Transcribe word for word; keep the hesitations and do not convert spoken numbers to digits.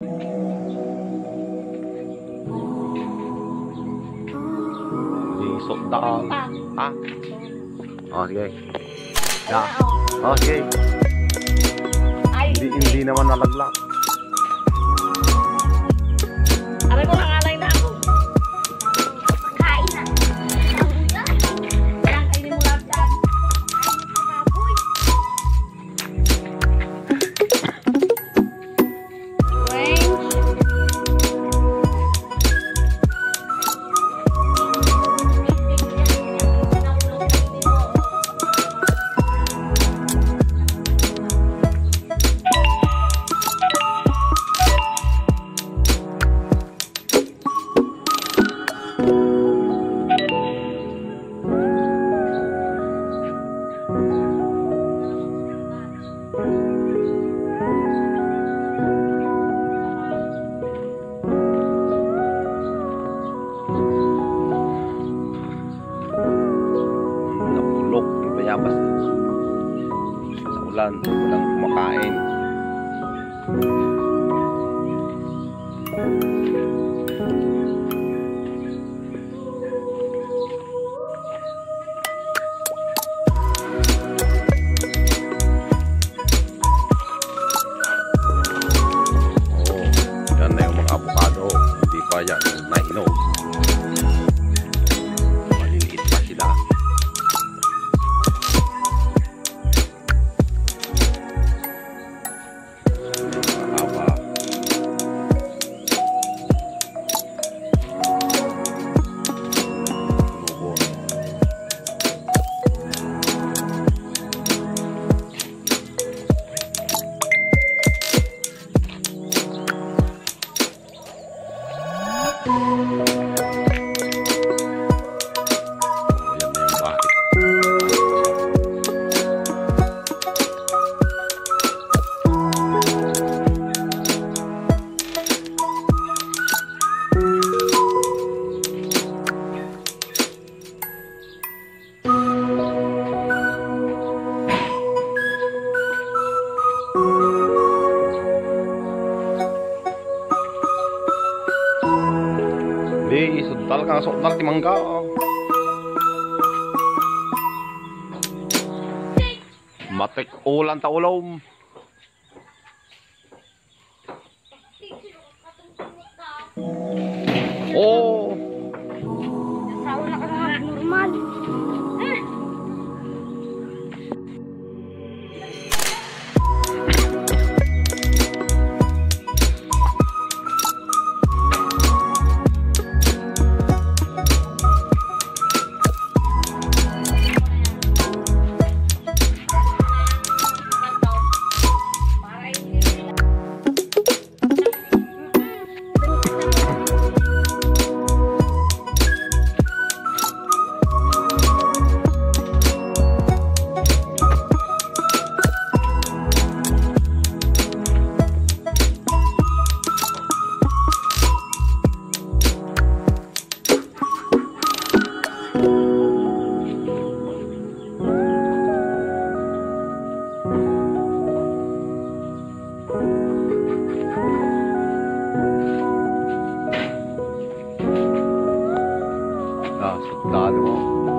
Lisok daan. Ha? Oh, sige. Ya. Oh, sige. Hindi, hindi naman nalaglag. Aray ko lang alay na ako. Kain na. Kaya kainin mo lahat yan. Kapoy. Bayabas sa ulan, walang kumakain. Oh, yan na yung mga avocado, hindi pa yan nahinog. Maliliit pa sila. Di, sudal ka, sudal ti mangga. Matik ulan ta ulom. Oh. Sawa na ka na normal. Eh. Ah, sudal mo.